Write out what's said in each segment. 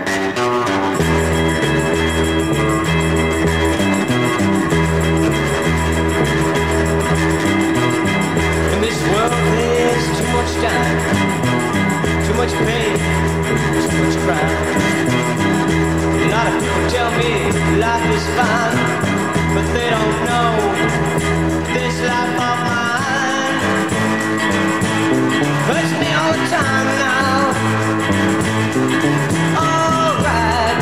In this world there's too much time, too much pain, too much crime. A lot of people tell me life is fine, but they don't know this life of mine hurts me all the time now. Alright.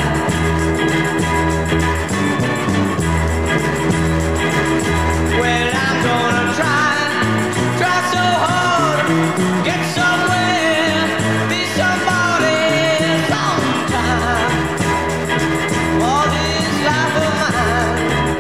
Well, I'm gonna try so hard, get somewhere, be somebody sometime. All this life of mine.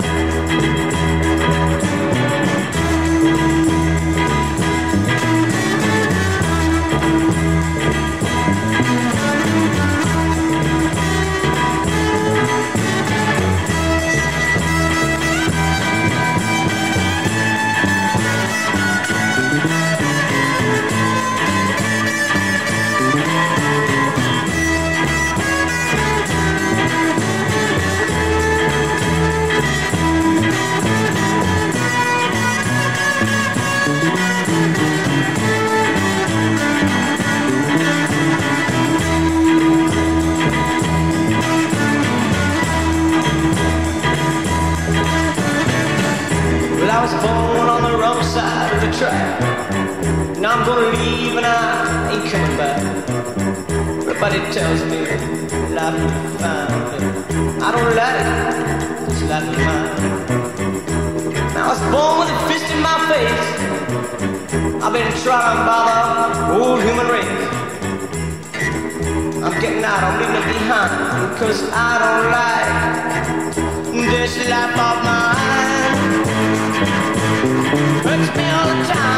Well, I was born on the wrong side of the track. Now I'm gonna leave and I ain't coming back. Everybody tells me life will be fine, but I don't like it, this life of mine. Now I was born with a fist in my face. I've been trodden by the old human race. I'm getting out, I'm leaving it behind, because I don't like this life of mine. Hurts me all the time.